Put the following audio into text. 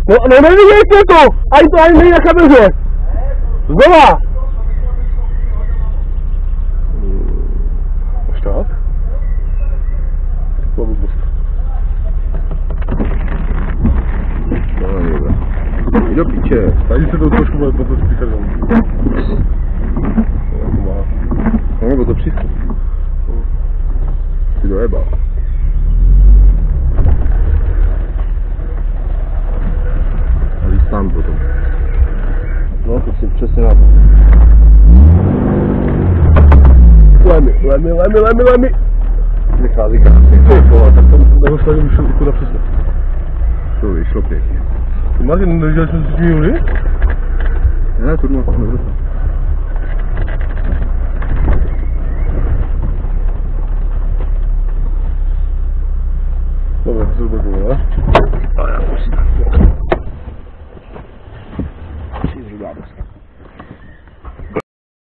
No neviděj to, ani to ani není na kameře. Znova. Až tak? To blbost. No, dobré. Jdi do píče. Tady se to trošku bude potom spíkat domů. No, nebo to přístup. Ty dojebal. A víš sám potom. No, to si přesně na to. Lemi. Vychází krásně. Ty vole, tak tam nehostavím už kuda přesně. To vyšlo pěkně. Ty Martin, neviděl jsem si minuli? Ne, tu moc nevrátím. Dobra, to bude bylo, ne? A já musím. Přijdu dá dneska.